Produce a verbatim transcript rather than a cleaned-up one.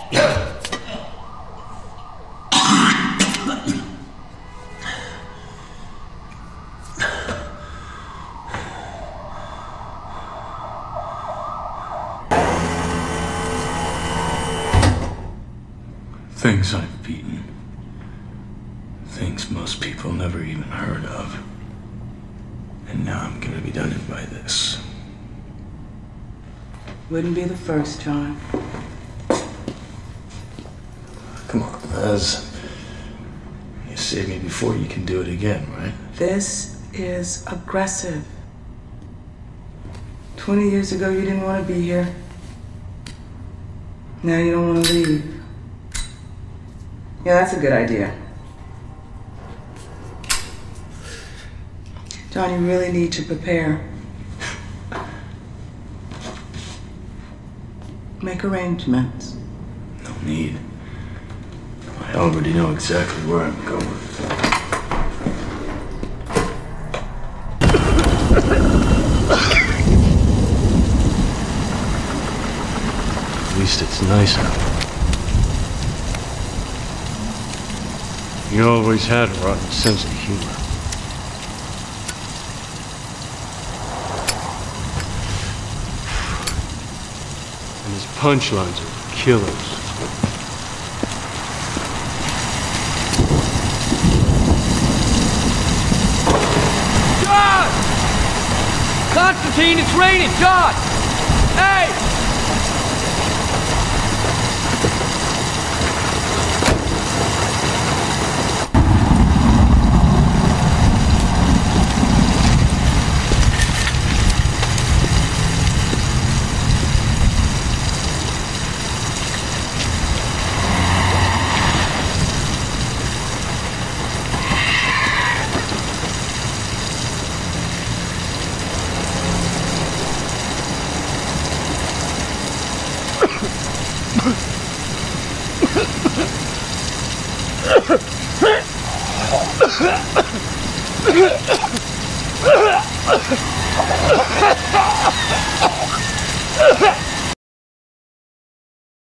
Things I've beaten. Things most people never even heard of. And now I'm gonna be done by this. Wouldn't be the first, John. Come on, Les. You saved me before, you can do it again, right? This is aggressive. Twenty years ago, you didn't want to be here. Now you don't want to leave. Yeah, that's a good idea. John, you really need to prepare. Make arrangements. No need. I already know exactly where I'm going. At least it's nice out. You always had a rotten sense of humor. And his punchlines are killers. John! Constantine, it's raining! John! Hey! Ugh!